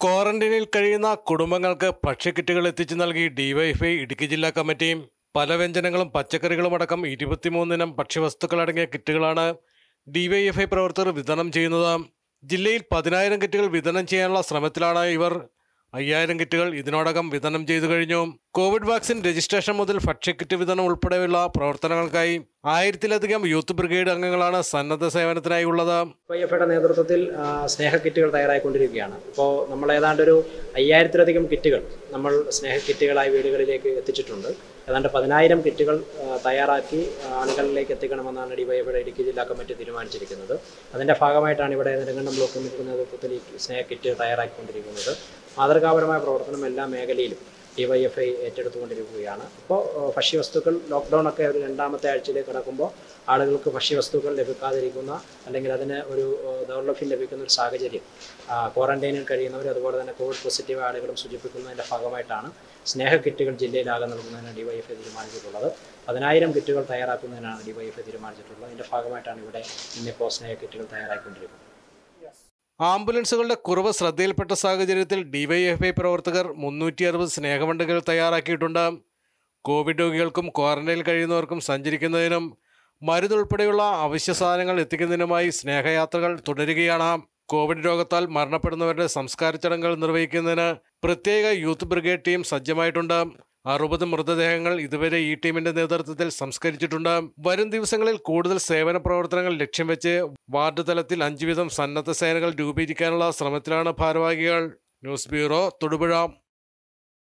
ക്വാറന്റൈനിൽ കഴിയുന്ന കുടുംബങ്ങൾക്ക് ഭക്ഷ്യക്കിറ്റുകൾ എത്തിച്ചു നൽകി ഡിവൈഎഫ്ഐ ഇടുക്കി ജില്ലാ കമ്മിറ്റി. പല വ്യഞ്ജനങ്ങളും പച്ചക്കറികളും അടക്കം 23 ഇനം ഭക്ഷ്യവസ്തുക്കളടങ്ങിയ കിറ്റുകളാണ് ഡിവൈഎഫ്ഐ പ്രവർത്തകർ വിതരണം ചെയ്യുന്നത്. ജില്ലയിൽ 10,000 കിറ്റുകൾ വിതരണം ചെയ്യാനുള്ള ശ്രമത്തിലാണ് ഇവർ. 5,000 കിറ്റുകൾ ഇതിനോടകം വിതരണം ചെയ്തു കഴിഞ്ഞു. കോവിഡ് വാക്സിൻ രജിസ്ട്രേഷൻ മുതൽ ഭക്ഷ്യക്കിറ്റ് വിതരണം ഉൾപ്പെടെയുള്ള പ്രവർത്തനങ്ങൾക്കായി 1000-ലധികം യൂത്ത് ബ്രിഗേഡ് അംഗങ്ങളാണ് സന്നദ്ധ സേവനത്തിനായി ഉള്ളത്. ഡിവൈഎഫ്ഐയുടെ നേതൃത്വത്തിൽ സ്നേഹ കിറ്റുകൾ തയ്യാറായിക്കൊണ്ടിരിക്കുകയാണ്. ഇപ്പോൾ നമ്മൾ ഏതാണ്ടൊരു 5000-ലധികം കിറ്റുകൾ നമ്മൾ സ്നേഹ കിറ്റുകളായി വീടുകളിലേക്ക് എത്തിച്ചിട്ടുണ്ട്. ഏതാണ്ട് 10,000 കിറ്റുകൾ തയ്യാറാക്കി ആളുകളിലേക്ക് എത്തിക്കണമെന്നാണ് ഡിവൈഎഫ്ഐയുടെ ഇടുക്കി ജില്ലാ കമ്മിറ്റി തീരുമാനിച്ചിരിക്കുന്നത്. അതിൻ്റെ ഭാഗമായിട്ടാണ് ഇവിടെ നെടുങ്കണ്ടം ബ്ലോക്ക് കമ്മിറ്റിയുടെ നേതൃത്വത്തിൽ ഈ സ്നേഹ കിറ്റ് തയ്യാറാക്കിക്കൊണ്ടിരിക്കുന്നത്. മാതൃകാപരമായ പ്രവർത്തനം എല്ലാ മേഖലയിലും ഡിവൈഎഫ്ഐ ഏറ്റെടുത്തുകൊണ്ടിരിക്കുകയാണ്. ഇപ്പോൾ ഭക്ഷ്യവസ്തുക്കൾ ലോക്ക്ഡൗൺ ഒക്കെ ഒരു 2ാമത്തെ ആഴ്ചയിലേക്ക് കടക്കുമ്പോൾ ആളുകൾക്ക് ഭക്ഷ്യവസ്തുക്കൾ ലഭിക്കാതിരിക്കുന്ന അല്ലെങ്കിൽ അതിന് ഒരു ദൗർലഭ്യം ലഭിക്കുന്ന ഒരു സാഹചര്യം ക്വാറന്റൈനിൽ കഴിയുന്നവർ അതുപോലെ തന്നെ കോവിഡ് പോസിറ്റീവ് ആളുകളും സൂചിപ്പിക്കുന്നതിൻ്റെ ഭാഗമായിട്ടാണ് സ്നേഹ കിറ്റുകൾ ജില്ലയിലാകെ നൽകുന്നതിന് ഡിവൈഎഫ്ഐ തീരുമാനിച്ചിട്ടുള്ളത്. 10,000 കിറ്റുകൾ തയ്യാറാക്കുന്നതിനാണ് ഡിവൈഎഫ്ഐ തീരുമാനിച്ചിട്ടുള്ളത്. അതിൻ്റെ ഭാഗമായിട്ടാണ് ഇവിടെ ഇന്നിപ്പോൾ സ്നേഹ കിറ്റുകൾ തയ്യാറാക്കിക്കൊണ്ടിരിക്കുന്നത്. ആംബുലൻസുകളുടെ കുറവ് ശ്രദ്ധയിൽപ്പെട്ട സാഹചര്യത്തിൽ ഡിവൈഎഫ്ഐ പ്രവർത്തകർ 360 സ്നേഹവണ്ടികൾ തയ്യാറാക്കിയിട്ടുണ്ട്. കോവിഡ് രോഗികൾക്കും ക്വാറന്റൈനിൽ കഴിയുന്നവർക്കും സഞ്ചരിക്കുന്നതിനും മരുന്നുൾപ്പെടെയുള്ള അവശ്യ സാധനങ്ങൾ എത്തിക്കുന്നതിനുമായി സ്നേഹയാത്രകൾ തുടരുകയാണ്. കോവിഡ് രോഗത്താൽ മരണപ്പെടുന്നവരുടെ സംസ്കാര ചടങ്ങുകൾ നിർവഹിക്കുന്നതിന് പ്രത്യേക യൂത്ത് ബ്രിഗേഡ് ടീം സജ്ജമായിട്ടുണ്ട്. 60 മൃതദേഹങ്ങൾ ഇതുവരെ ഈ ടീമിന്റെ നേതൃത്വത്തിൽ സംസ്കരിച്ചിട്ടുണ്ട്. വരും ദിവസങ്ങളിൽ കൂടുതൽ സേവന പ്രവർത്തനങ്ങൾ ലക്ഷ്യം വെച്ച് വാർഡ് തലത്തിൽ 5 വീതം സന്നദ്ധ സേനകൾ രൂപീകരിക്കാനുള്ള ശ്രമത്തിലാണ് ഭാരവാഹികൾ. News bureau, Thodupuzha.